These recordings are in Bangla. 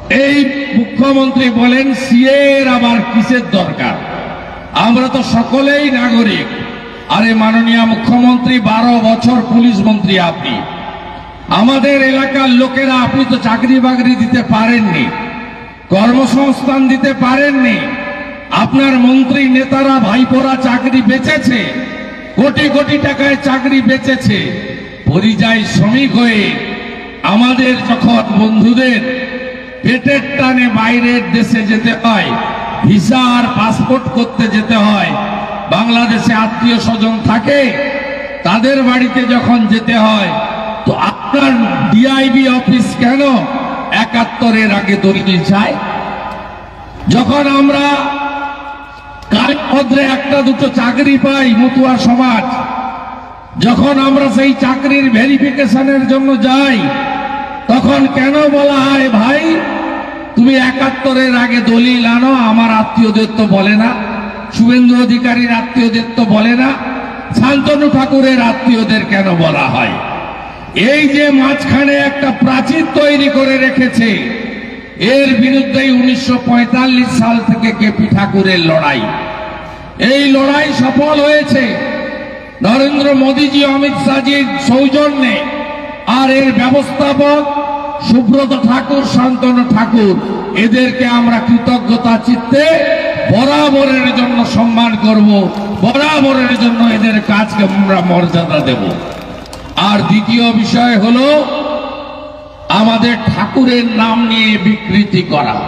এই মুখ্যমন্ত্রী বলেন সিএর আবার কিসের দরকার, আমরা তো সকলেই নাগরিক। আরে মাননীয় মুখ্যমন্ত্রী, 12 বছর পুলিশ মন্ত্রী আপনি, আমাদের এলাকার লোকেরা আপনি তো চাকরি বাকরি দিতে পারেননি, কর্মসংস্থান দিতে পারেননি। আপনার মন্ত্রী নেতারা ভাইপোরা চাকরি বেচেছে, কোটি কোটি টাকায় চাকরি বেচেছে। পরিযায়ী শ্রমিক হয়ে আমাদের যখন বন্ধুদের পেটের টানে বাইরের দেশে যেতে হয়, ভিসা আর পাসপোর্ট করতে যেতে হয়, বাংলাদেশে আত্মীয় স্বজন থাকে, তাদের বাড়িতে যখন যেতে হয়, তো আপনার ডিআইবি অফিস কেন 71-এর আগে দলিল চায়? যখন আমরা কালেভদ্রে একটা দুটো চাকরি পাই মতুয়া সমাজ, যখন আমরা সেই চাকরির ভেরিফিকেশনের জন্য যাই, তখন কেন বলা হয় ভাই তুমি 71-এর আগে দলিল আনো? আমার আত্মীয়দের তো বলে না, শুভেন্দু অধিকারীর আত্মীয়দের তো বলে না, শান্তনু ঠাকুরের আত্মীয়দের কেন বলা হয়? এই যে মাঝখানে একটা প্রাচীর তৈরি করে রেখেছে, এর বিরুদ্ধেই 1945 সাল থেকে কেপি ঠাকুরের লড়াই। এই লড়াই সফল হয়েছে নরেন্দ্র মোদীজি, অমিত শাহজির সৌজন্যে। আর এর ব্যবস্থাপক সুব্রত ঠাকুর, শান্তনু ঠাকুর, এদেরকে আমরা কৃতজ্ঞতা চিত্তে বরাবরের জন্য সম্মান করব, বরাবরের জন্য এদের কাজকে আমরা মর্যাদা দেব। আর দ্বিতীয় বিষয় হলো আমাদের ঠাকুরের নাম নিয়ে বিকৃতি করা।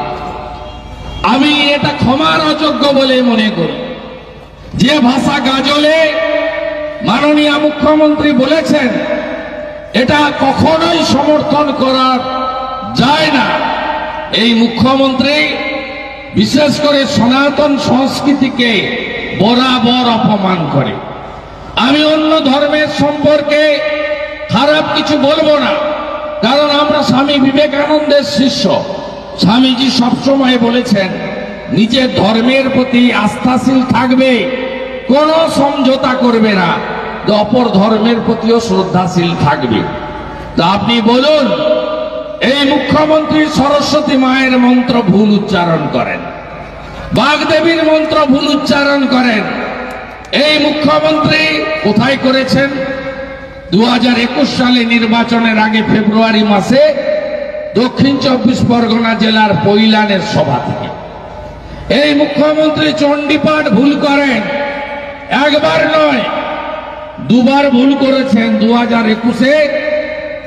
আমি এটা ক্ষমার অযোগ্য বলে মনে করি। যে ভাষা গাজলে মাননীয় মুখ্যমন্ত্রী বলেছেন, এটা কখনোই সমর্থন করা যায় না। এই মুখ্যমন্ত্রী বিশেষ করে সনাতন সংস্কৃতিকে বরাবর অপমান করে। আমি অন্য ধর্মের সম্পর্কে খারাপ কিছু বলবো না, কারণ আমরা স্বামী বিবেকানন্দের শিষ্য। স্বামীজি সবসময় বলেছেন নিজের ধর্মের প্রতি আস্থাশীল থাকবে, কোনো সমঝোতা করবে না, অপর ধর্মের প্রতিও শ্রদ্ধাশীল থাকবে। তো আপনি বলুন, এই মুখ্যমন্ত্রী সরস্বতী মায়ের মন্ত্র ভুল উচ্চারণ করেন, বাগদেবীর মন্ত্র ভুল উচ্চারণ করেন। এই মুখ্যমন্ত্রী কোথায় করেছেন? 2021 সালে নির্বাচনের আগে ফেব্রুয়ারি মাসে দক্ষিণ 24 পরগনা জেলার পৈলানের সভা থেকে। এই মুখ্যমন্ত্রী চণ্ডীপাঠ ভুল করেন, একবার নয় দুবার ভুল করেছেন। 2021-এ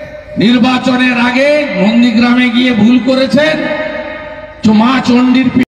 নির্বাচনের আগে নন্দীগ্রামে গিয়ে ভুল করেছেন, মা চণ্ডীর